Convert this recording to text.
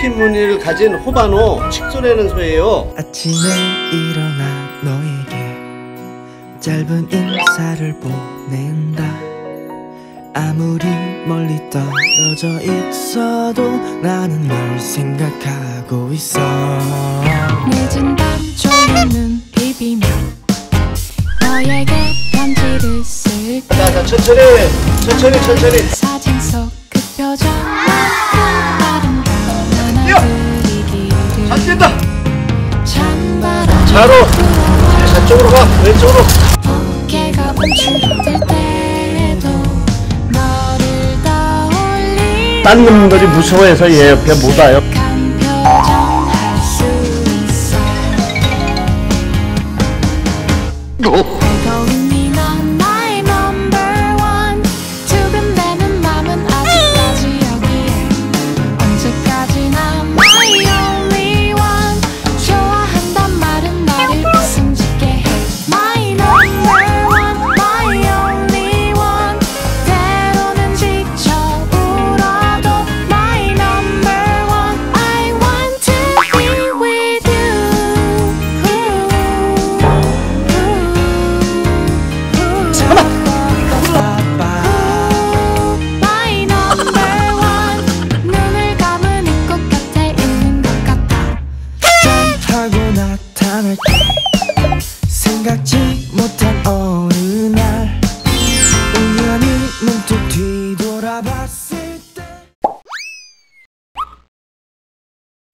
흰 무늬를 가진 호바노 칙소라는 소예요. 아침에 일어나 너에게 짧은 인사를 보낸다. 아무리 멀리 떨어져 있어도 나는 널 생각하고 있어. 늦은 밤 졸린 눈 비비며 너에게 편지를 쓸게. 자, 천천히. 사진 속 그 표정만큼 아름다운 하나 그리기를. 잘 뛴다. 찬바람 좌로. 저쪽으로 가. 왼쪽으로. 어깨가 움츠릴 때도 너를 떠올리. 딴 놈들이 무서워해서 얘 옆에 못 와요.